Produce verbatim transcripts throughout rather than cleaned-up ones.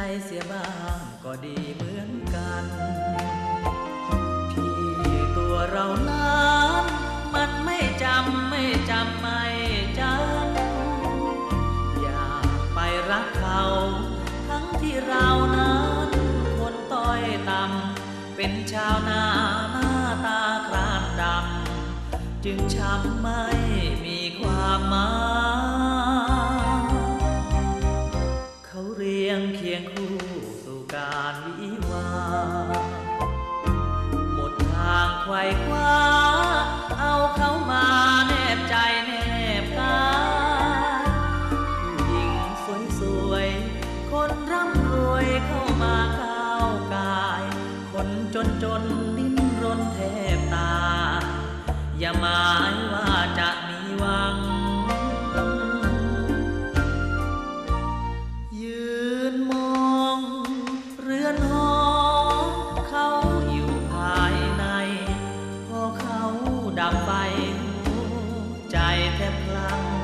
เสียบ้างก็ดีเหมือนกันที่ตัวเรานั้นมันไม่จำไม่จำไม่จำอยากไปรักเขาทั้งที่เรานั้นคนต้อยต่ำเป็นชาวนาหน้าตาครานดำจึงช้ำไม่มีความหมายเขาเรียงเคียงคู่สู่การวิวาหมดทางไขว่คว้าเอาเขามาแนบใจแนบกายผู้หญิงสวยๆคนร่ำรวยเข้ามาก้าวกายคนจนจนดิ้นรนแทบตายอย่าหมายว่าจะมีหวังยืนมองเรือนหอเขาอยู่ภายในพอเขาดับไปใจแทบพลัง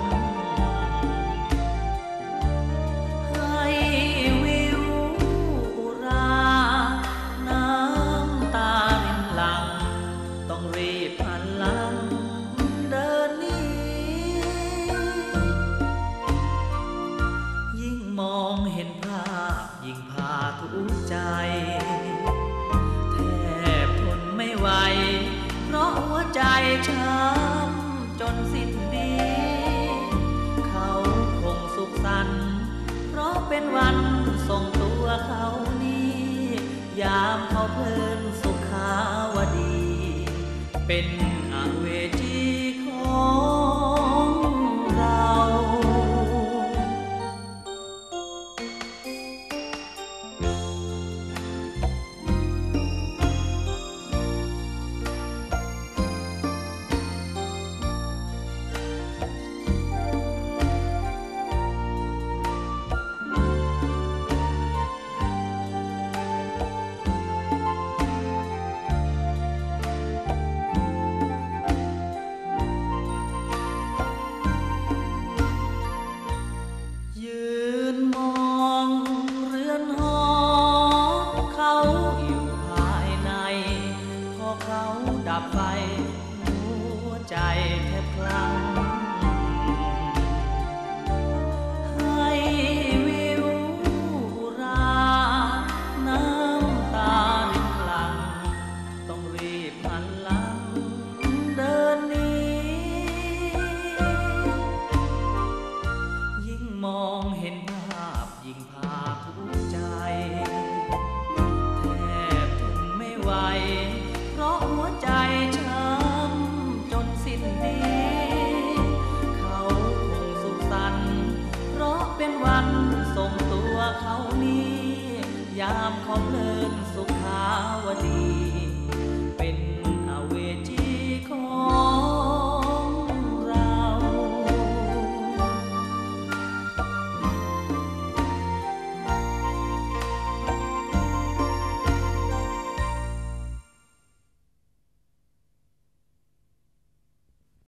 ให้วิวอุราน้ำตารินหลังต้องรีบหันหลังเดินหนียิ่งมองเห็นภาพยิ่งพาทุกข์ใจแทบทนไม่ไหวเพราะหัวใจช้ำจนสิ้นดีเขาคงสุขสันต์เพราะเป็นวันส่งตัวเขานี้ยามเขาเพลินสุขาวดีเป็นอเวจีของเรายืนมองเรือนหอเขาอยู่ภายในพอเขาดับไฟหัวใจแทบคลั่งให้วิวราน้ำตารินหลังต้องรีบหันหลังเดินหนียิ่งมอง